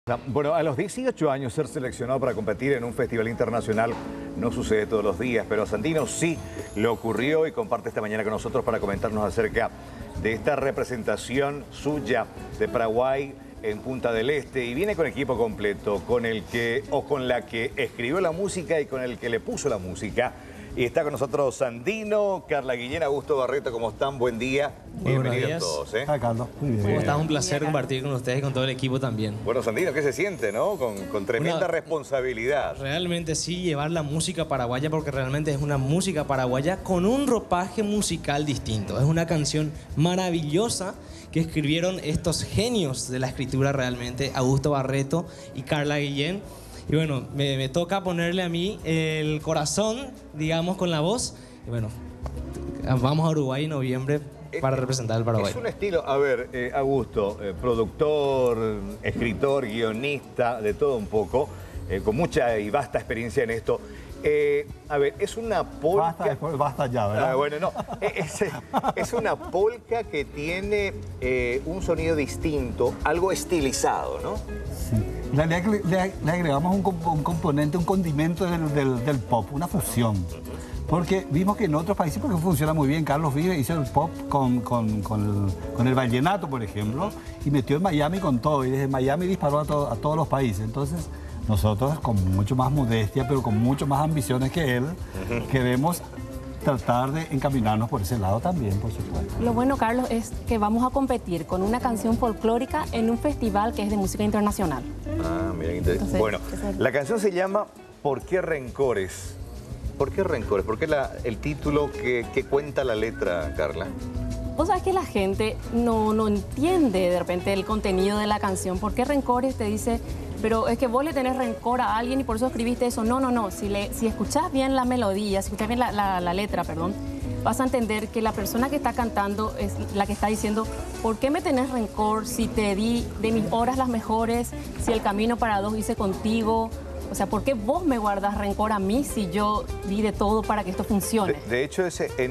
Bueno, a los 18 años ser seleccionado para competir en un festival internacional no sucede todos los días, pero a Sandino sí le ocurrió y comparte esta mañana con nosotros para comentarnos acerca de esta representación suya de Paraguay en Punta del Este, y viene con equipo completo, con el que o con la que escribió la música y con el que le puso la música. Y está con nosotros Sandino, Carla Guillén, Augusto Barreto. ¿Cómo están? Buen día. Bienvenidos todos. Carlos. Muy bien. ¿Cómo estás? Un placer compartir con ustedes y con todo el equipo también. Bueno, Sandino, ¿qué se siente, no? Con tremenda responsabilidad. Realmente sí, llevar la música paraguaya, porque realmente es una música paraguaya con un ropaje musical distinto. Es una canción maravillosa que escribieron estos genios de la escritura realmente, Augusto Barreto y Carla Guillén. Y bueno, me toca ponerle a mí el corazón, digamos, con la voz. Y bueno, vamos a Uruguay en noviembre para representar al Paraguay. Es un estilo, a ver, Augusto, productor, escritor, guionista, de todo un poco, con mucha y vasta experiencia en esto. A ver, es una polka... Basta ya, ¿verdad? Bueno, no, es una polka que tiene un sonido distinto, algo estilizado, ¿no? Sí. Le agregamos un componente, un condimento del pop, una fusión. Porque vimos que en otros países, porque funciona muy bien, Carlos Vives hizo el pop con el vallenato, por ejemplo, y metió en Miami con todo, y desde Miami disparó a todos los países. Entonces, nosotros, con mucho más modestia, pero con mucho más ambiciones que él, queremos tratar de encaminarnos por ese lado también, por supuesto. Lo bueno, Carlos, es que vamos a competir con una canción folclórica en un festival que es de música internacional. Ah, mira, interesante. Bueno, la canción se llama ¿Por qué rencores? ¿Por qué rencores? ¿Por qué el título que cuenta la letra, Carla? Vos sabés que la gente no entiende de repente el contenido de la canción. ¿Por qué rencores? Te dice, pero es que vos le tenés rencor a alguien y por eso escribiste eso. No. Si escuchás bien la melodía, si escuchás bien la letra, perdón, vas a entender que la persona que está cantando es la que está diciendo, ¿por qué me tenés rencor si te di de mis horas las mejores, si el camino para dos hice contigo? O sea, ¿por qué vos me guardas rencor a mí si yo di de todo para que esto funcione? De hecho,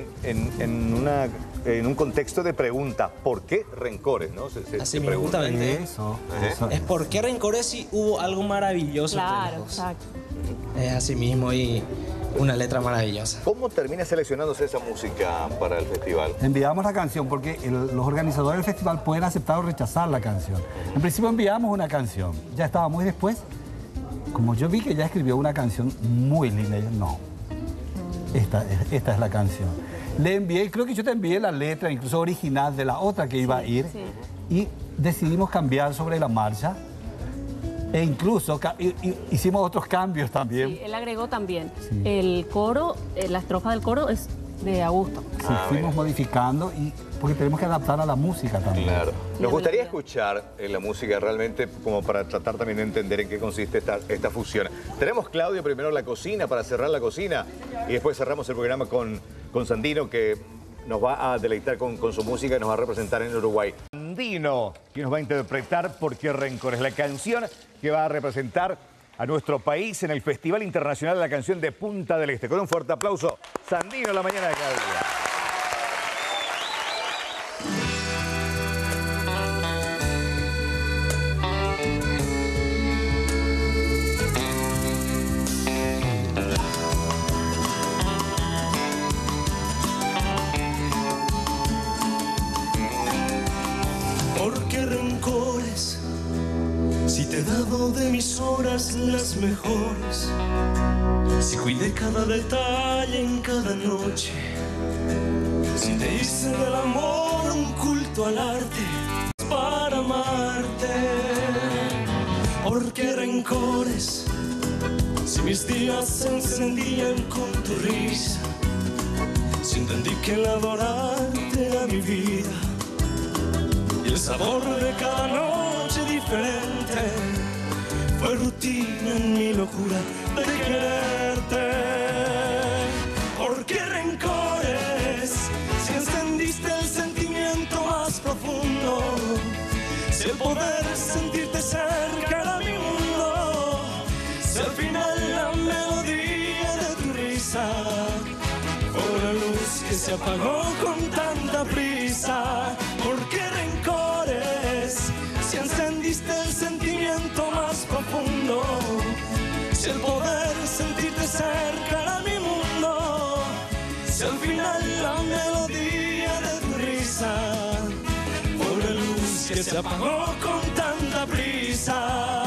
en un contexto de pregunta, ¿por qué rencores? ¿No? Así mismo, justamente. Eso. Es ¿por qué rencores si hubo algo maravilloso? Claro, exacto. Es así mismo y una letra maravillosa. ¿Cómo termina seleccionándose esa música para el festival? Enviamos la canción porque los organizadores del festival pueden aceptar o rechazar la canción. En principio enviamos una canción, ya estaba muy después. Como yo vi que ella escribió una canción muy linda, yo, no, esta es la canción. Le envié, creo que yo te envié la letra, incluso original, de la otra que iba a ir. Sí. Y decidimos cambiar sobre la marcha. E incluso hicimos otros cambios también. Sí, él agregó también. Sí. El coro, la estrofa del coro es de Augusto. Sí, fuimos modificando porque tenemos que adaptar a la música también. Claro. Nos gustaría escuchar la música realmente como para tratar también de entender en qué consiste esta fusión. Tenemos, Claudio, primero la cocina, para cerrar la cocina, y después cerramos el programa con Sandino, que nos va a deleitar con su música y nos va a representar en Uruguay. Sandino, que nos va a interpretar ¿Por qué rencores? La canción que va a representar a nuestro país en el Festival Internacional de la Canción de Punta del Este. Con un fuerte aplauso, Sandino, la mañana de cada día. ¿Por qué rencores? Si te he dado de mis horas las mejores, si cuidé cada detalle en cada noche, si te hice del amor un culto al arte para amarte. ¿Por qué rencores? Si mis días se encendían con tu risa, si entendí que el adorarte era mi vida, y el sabor de cada noche diferente fue rutina en mi locura de quererte. ¿Por qué rencores? Si encendiste el sentimiento más profundo, si el poder sentirte cerca era mi mundo, si al final la melodía de tu risa fue una luz que se apagó con tanta prisa. ¿Por qué rencores? Si encendiste el sentimiento más más profundo, si el poder sentirte cerca era mi mundo, si al final la melodía de tu risa fue una luz que se apagó con tanta prisa.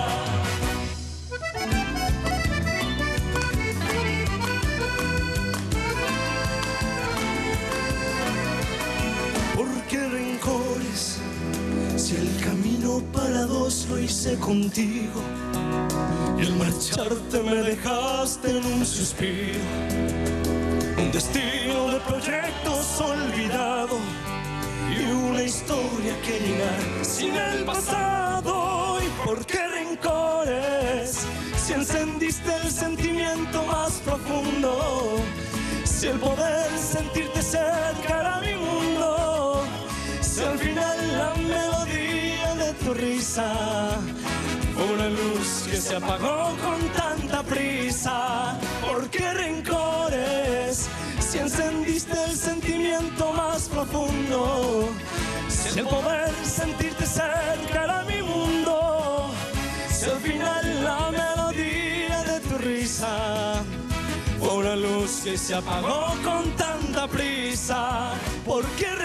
¿Por qué rencores si el camino para dos lo hice contigo? Y al marcharte me dejaste en un suspiro, un destino de proyectos olvidado y una historia que llenar sin el pasado. ¿Y por qué rencores si encendiste el sentimiento más profundo? Si el poder sentirte cerca era mi mundo, si al final la melodía de tu risa fue una luz que se apagó con tanta prisa. ¿Por qué rencores si encendiste el sentimiento más profundo? Si el poder sentirte cerca era mi mundo, si al final la melodía de tu risa fue una luz que se apagó con tanta prisa. ¿Por qué